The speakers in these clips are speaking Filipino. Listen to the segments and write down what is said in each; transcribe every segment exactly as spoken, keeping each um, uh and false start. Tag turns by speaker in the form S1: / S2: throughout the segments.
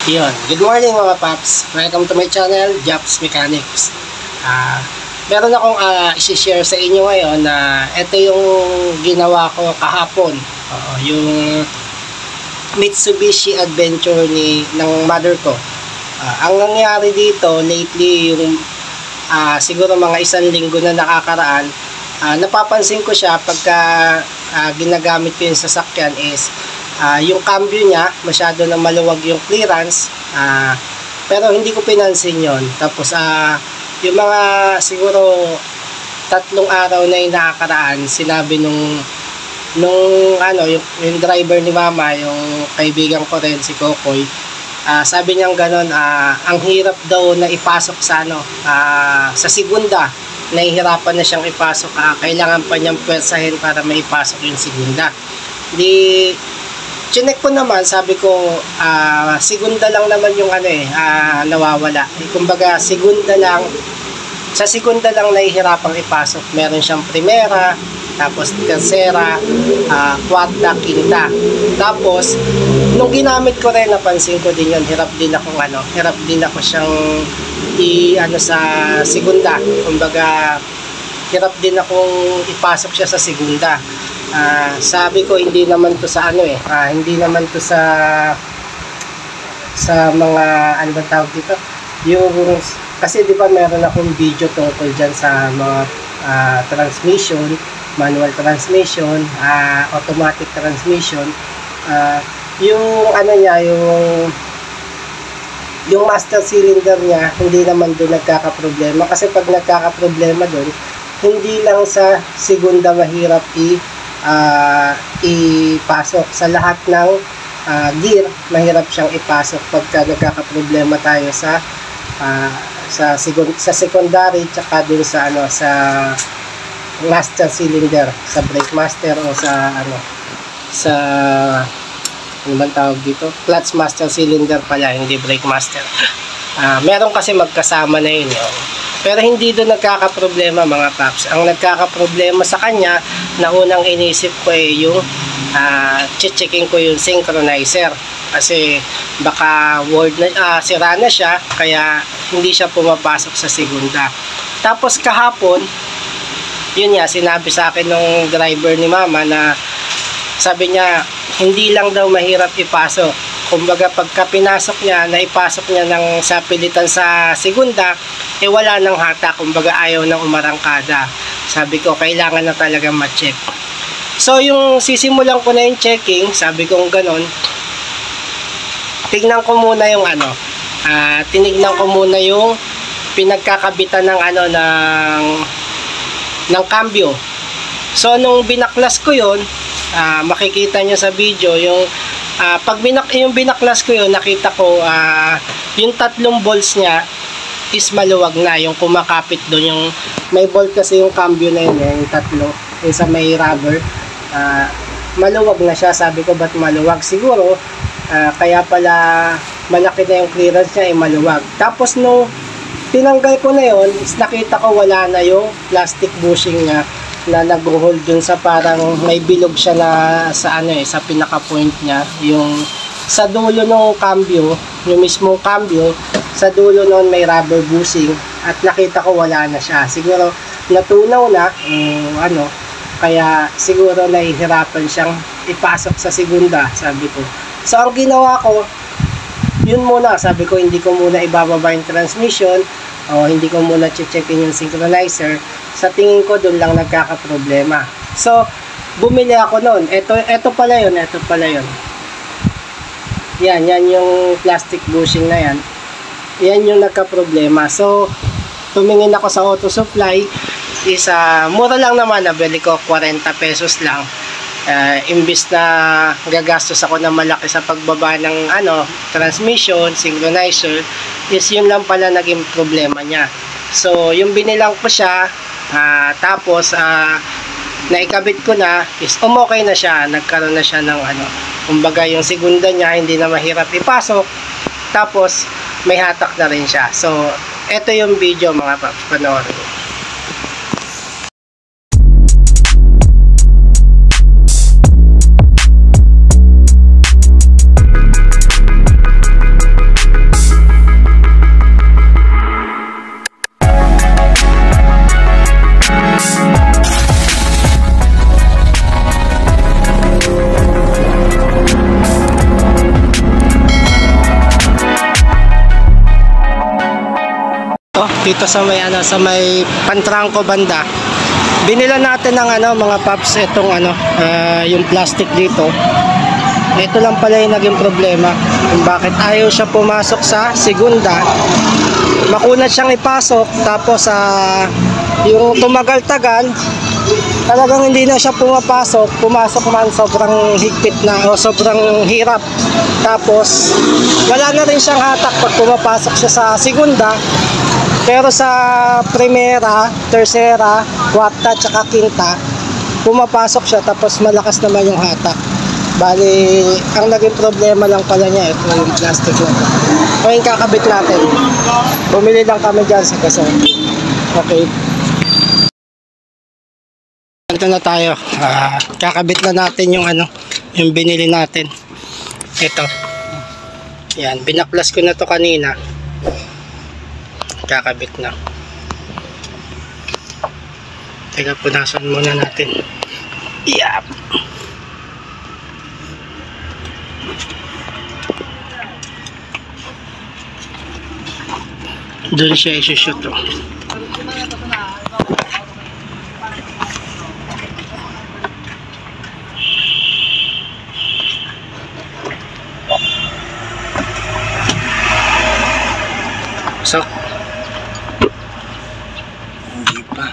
S1: Yun. Good morning mga paps. Welcome to my channel, Japs Mechanics. Uh, meron akong uh, isi-share sa inyo ngayon na ito yung ginawa ko kahapon. Uh, yung Mitsubishi Adventure ni ng mother ko. Uh, ang nangyari dito lately, yung uh, siguro mga isang linggo na nakakaraan, uh, napapansin ko siya pagka uh, ginagamit ko yung sasakyan is Uh, yung cambio niya, masyado na maluwag yung clearance, uh, pero hindi ko pinansin yon. Tapos uh, yung mga siguro tatlong araw na yung nakakaraan, sinabi nung nung ano yung, yung driver ni mama, yung kaibigan ko rin si Kokoy, uh, sabi niyang ganon, uh, ang hirap daw na ipasok sa ano uh, sa segunda, nahihirapan na siyang ipasok, uh, kailangan pa niyang pwersahin para maipasok yung segunda. Di chinek ko naman, sabi ko, uh, segunda lang naman yung ano eh, uh, nawawala. Eh, kumbaga, segunda lang, sa segunda lang nahihirapang ipasok. Meron siyang primera, tapos tercera, uh, kwarta, quinta. Tapos, nung ginamit ko rin, napansin ko din yun, hirap din ako, ano, hirap din ako siyang i, ano, sa segunda. Kumbaga, hirap din akong ipasok siya sa segunda. Uh, sabi ko hindi naman to sa ano eh uh, hindi naman to sa sa mga ano ba tawag dito, yung kasi di ba meron akong video tungkol dyan sa mga uh, transmission, manual transmission, uh, automatic transmission, uh, yung ano niya, yung yung master cylinder niya, hindi naman doon nagkakaproblema. Kasi pag nagkakaproblema doon, hindi lang sa segunda mahirap i Uh, ipasok. Sa lahat ng uh, gear, mahirap siyang ipasok pagka nagkakaproblema tayo sa uh, sa, second, sa secondary tsaka dun sa ano sa master cylinder, sa brake master o sa ano sa ano man tawag dito, clutch master cylinder pala, hindi brake master. Uh, meron kasi magkasama na yun, yun. Pero hindi doon nagkakaproblema mga paps. Ang nagkakaproblema sa kanya na unang inisip ko eh yung uh, checking ko yung synchronizer. Kasi baka word na, uh, sira na siya, kaya hindi siya pumapasok sa segunda. Tapos kahapon, yun nga, sinabi sa akin ng driver ni mama na sabi niya, hindi lang daw mahirap ipasok. Kumbaga pagka pinasok niya, naipasok niya ng sa pilitan sa segunda, eh wala nang hata, kumbaga ayaw nang umarangkada. Sabi ko, kailangan na talaga ma-check. So yung sisimulan ko na yung checking, sabi ko ganon, tignan ko muna yung ano, uh, tinignan ko muna yung pinagkakabitan ng ano, ng ng cambio. So nung binaklas ko yun, uh, makikita nyo sa video, yung Uh, pag binak yung binaklas ko yun, nakita ko uh, yung tatlong bolts niya is maluwag na, yung kumakapit doon, yung may bolt kasi yung cambio na yun, yung tatlo, yung sa may rubber, uh, maluwag na siya. Sabi ko, ba't maluwag? Siguro uh, kaya pala malaki na yung clearance niya, ay maluwag. Tapos nung tinanggal ko na yun, is nakita ko wala na yung plastic bushing niya na nag-hold dun sa parang may bilog siya na sa ano eh, sa pinaka point niya, yung sa dulo ng cambio, yung mismong cambio, sa dulo noon may rubber bushing, at nakita ko wala na siya. Siguro natunaw na um, ano, kaya siguro nahihirapan siyang ipasok sa segunda, sabi ko. So ang ginawa ko, yun muna, sabi ko hindi ko muna ibababa yung transmission, o hindi ko muna checkin yung synchronizer. Sa tingin ko doon lang nagkakaproblema. So bumili ako noon. Ito ito pala yun, ito pala yun. Yan, yan yung plastic bushing na yan. Yan yung nagkaproblema. So tumingin ako sa auto supply, is uh, mura lang naman, nabili ko forty pesos lang. Uh, imbis na gagastos ako ng malaki sa pagbaba ng ano, transmission, synchronizer, is yun lang pala naging problema niya. So yung binilang ko siya, uh, tapos uh, naikabit ko na, is umokay na siya, nagkaroon na siya ng ano, kumbaga yung segunda niya hindi na mahirap ipasok, tapos may hatak na rin siya. So ito yung video mga paps, panoorin. dito sa may ano sa may Pantrangco banda. Binila natin ng ano mga paps itong ano uh, yung plastic dito. Ito lang pala yung naging problema kung bakit ayaw siya pumasok sa segunda. Makunat siyang ipasok, tapos uh, yung tumagal-tagal talagang hindi na siya pumapasok. Pumasok man sobrang higpit na o sobrang hirap. Tapos wala na rin siyang hatak pag pumapasok siya sa segunda. Pero sa primera, tercera, kwarta, tsaka quinta, pumapasok siya tapos malakas naman yung hatak. Bali, ang naging problema lang pala niya ito yung plastic na ito. O yung kakabit natin. Bumili lang kami dyan sa Quezon. Okay. Ito na tayo. Uh, kakabit na natin yung ano, yung binili natin. Ito. Yan, binaklas ko na to kanina. Kakabit na. Teka, punasan muna natin. Yap. Doon siya isushoot to. So, hindi pa.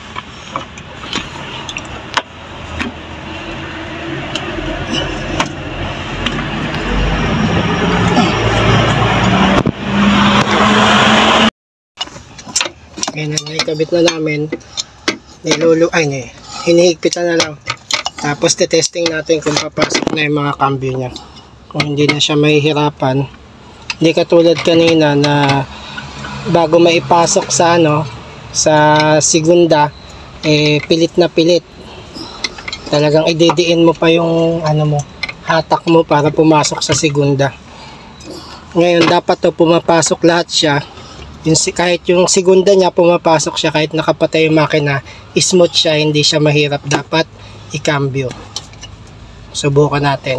S1: Ngayon na naikabit na namin. Nilulu, ay ne, hinihigpitan na lang. Tapos testing natin kung papasok na yung mga cambio niya. Kung hindi na siya mahihirapan. Hindi katulad kanina na bago maipasok sa ano, sa segunda, eh pilit na pilit. Talagang ididiin mo pa yung ano mo, hatak mo para pumasok sa segunda. Ngayon dapat to pumapasok lahat siya. Yung, kahit yung segunda niya pumapasok siya, kahit nakapatay yung makina, smooth siya, hindi siya mahirap dapat i-cambio. Subukan natin.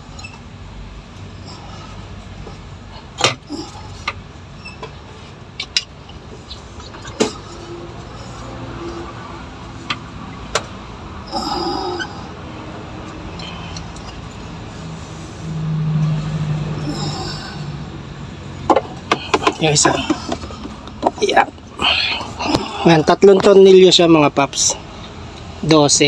S1: Yung isa. Yeah. Yan, tatlong tornilyo siya mga paps. Dose.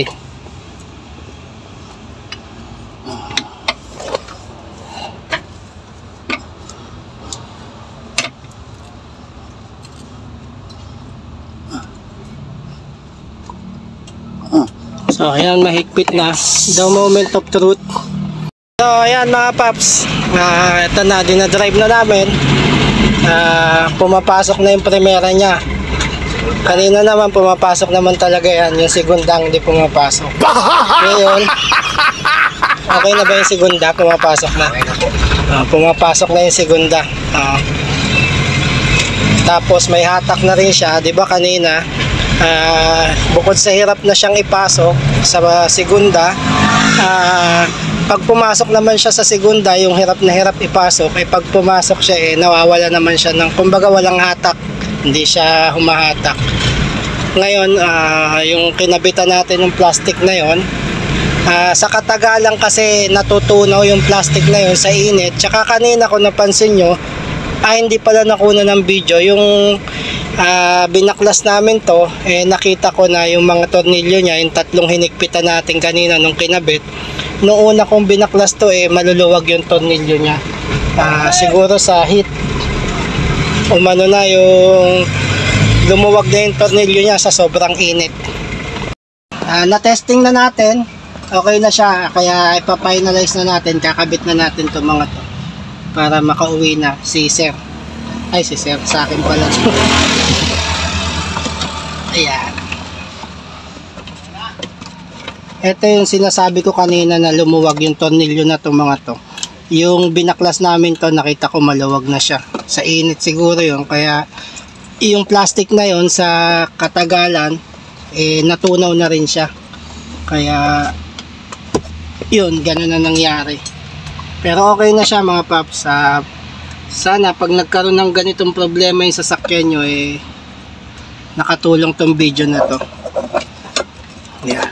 S1: So ayan, mahigpit na. The moment of truth. So ayan mga paps, uh, ito na, dinadrive na namin. Uh, pumapasok na yung primera niya. Kanina naman pumapasok naman talaga yan. Yung segundang hindi pumapasok. Ngayon, okay na ba yung segunda? Pumapasok na. Uh, pumapasok na yung segunda. Uh, tapos may hatak na rin siya. Diba kanina, uh, bukod sa hirap na siyang ipasok sa segunda, uh, pag pumasok naman siya sa segunda, yung hirap na hirap ipasok, ay pag pumasok siya, eh, nawawala naman siya ng, kumbaga walang hatak, hindi siya humahatak. Ngayon, uh, yung kinabitan natin yung plastic na yon, uh, sa katagalan kasi natutunaw yung plastic na yon sa init. Tsaka kanina kung napansin nyo, ay hindi pala nakuna ng video, yung uh, binaklas namin to, eh, nakita ko na yung mga tornilyo niya, yung tatlong hinigpitan natin kanina nung kinabit. Noong una kong binaklas to, eh maluluwag yung tornilyo niya. Uh, siguro sa heat umano na yung lumuwag na yung tornilyo niya sa sobrang init. Uh, na-testing na natin, okay na siya, kaya ipa-finalize na natin, kakabit na natin to mga to para makauwi na si sir. Ay si sir, sa akin pala. Ayan. Ito yung sinasabi ko kanina na lumuwag yung tornilyo na to mga to. Yung binaklas namin to, nakita ko maluwag na siya. Sa init siguro yun. Kaya yung plastic na yun sa katagalan, eh natunaw na rin siya. Kaya yun, ganun na nangyari. Pero okay na siya mga paps. Uh, sana pag nagkaroon ng ganitong problema yung sasakyan nyo, eh nakatulong tong video na to. Yan.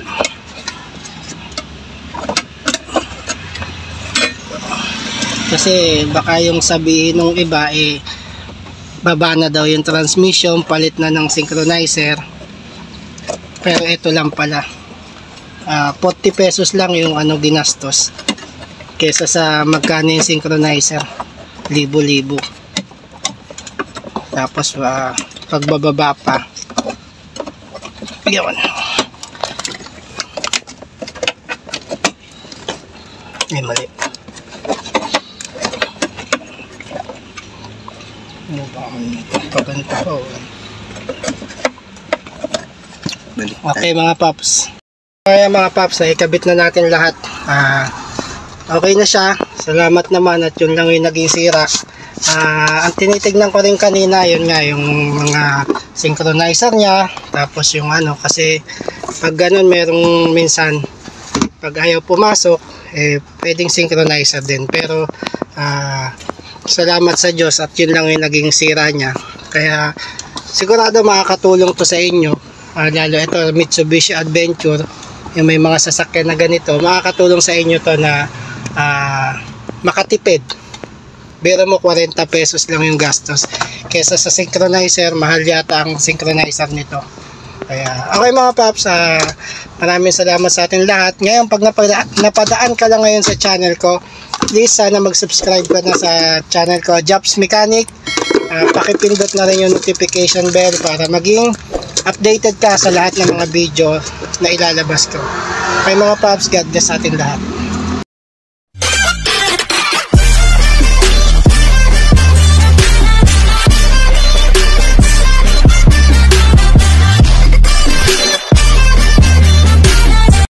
S1: Kasi baka yung sabihin ng iba eh baba na daw yung transmission, palit na ng synchronizer. Pero ito lang pala. Uh, forty pesos lang yung ano ginastos. Kesa sa magkano yung synchronizer. Libo-libo. Tapos uh, pagbababa pa. Yun. Ay, mali. Ano ba ako nito? Paganta ko. Okay mga paps. Okay mga paps, ay ikabit na natin lahat. Ah, okay na siya. Salamat naman at yun lang yung naging sira. Ah, ang tinitignan ko rin kanina, yun nga yung mga synchronizer niya. Tapos yung ano, kasi pag ganun merong minsan pag ayaw pumasok, eh pwedeng synchronizer din. Pero ah, salamat sa Diyos at yun lang yung naging sira niya. Kaya sigurado makakatulong to sa inyo. Uh, lalo ito Mitsubishi Adventure, yung may mga sasakyan na ganito, makakatulong sa inyo to na uh, makatipid. Biro mo forty pesos lang yung gastos. Kesa sa synchronizer, mahal yata ang synchronizer nito. Kaya okay mga paps, uh, maraming salamat sa ating lahat. Ngayon pag napada napadaan ka lang ngayon sa channel ko, please sana mag-subscribe ka na sa channel ko, Jobs Mechanic. Uh, pakipindot na rin yung notification bell para maging updated ka sa lahat ng mga video na ilalabas ko. Okay mga paps, God bless sa ating lahat.